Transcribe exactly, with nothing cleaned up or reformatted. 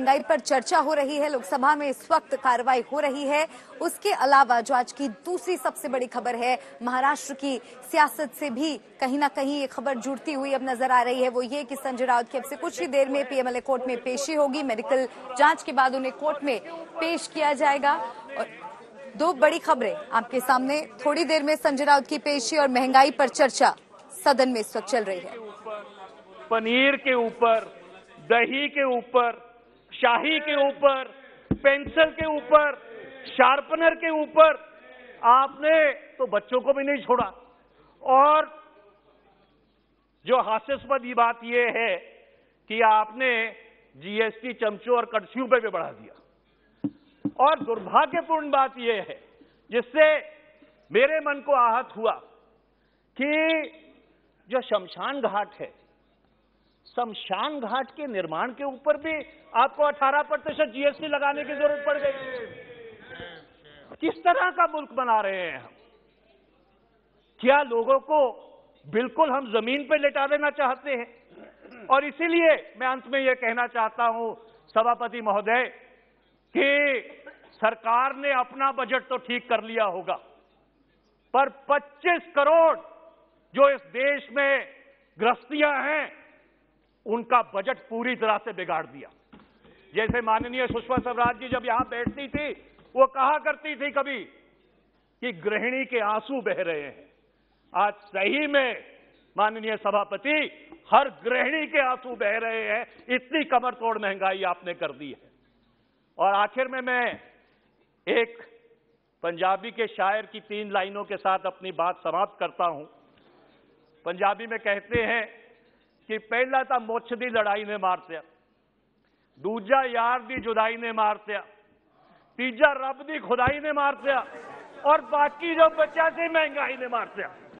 महंगाई पर चर्चा हो रही है, लोकसभा में इस वक्त कार्रवाई हो रही है। उसके अलावा जो आज की दूसरी सबसे बड़ी खबर है, महाराष्ट्र की सियासत से भी कहीं ना कहीं ये खबर जुड़ती हुई अब नजर आ रही है, वो ये कि संजय राउत की अब से कुछ ही देर में पीएमएलए कोर्ट में पेशी होगी। मेडिकल जांच के बाद उन्हें कोर्ट में पेश किया जाएगा। और दो बड़ी खबरें आपके सामने, थोड़ी देर में संजय राउत की पेशी और महंगाई पर चर्चा सदन में इस वक्त चल रही है। पनीर के ऊपर, दही के ऊपर, शाही के ऊपर, पेंसिल के ऊपर, शार्पनर के ऊपर आपने तो बच्चों को भी नहीं छोड़ा। और जो हास्यास्पद ये बात यह है कि आपने जीएसटी चमचों और कड़छियों पे भी बढ़ा दिया। और दुर्भाग्यपूर्ण बात यह है, जिससे मेरे मन को आहत हुआ, कि जो शमशान घाट है, शमशान घाट के निर्माण के ऊपर भी आपको अठारह प्रतिशत जीएसटी लगाने की जरूरत पड़ गई। किस तरह का मुल्क बना रहे हैं हम? क्या लोगों को बिल्कुल हम जमीन पे लेटा देना चाहते हैं? और इसीलिए मैं अंत में यह कहना चाहता हूं सभापति महोदय, कि सरकार ने अपना बजट तो ठीक कर लिया होगा, पर पच्चीस करोड़ जो इस देश में गृहस्थियां हैं, उनका बजट पूरी तरह से बिगाड़ दिया। जैसे माननीय सुषमा स्वराज जी जब यहां बैठती थी, वो कहा करती थी कभी कि गृहिणी के आंसू बह रहे हैं। आज सही में माननीय सभापति, हर गृहिणी के आंसू बह रहे हैं, इतनी कमर तोड़ महंगाई आपने कर दी है। और आखिर में मैं एक पंजाबी के शायर की तीन लाइनों के साथ अपनी बात समाप्त करता हूं। पंजाबी में कहते हैं कि पहला तो मुछ दी लड़ाई ने मारत्या, दूजा यार दी जुदाई ने मारत्या, तीजा रब दी खुदाई ने मारत्या, और बाकी जो बचा सी महंगाई ने मारत्या।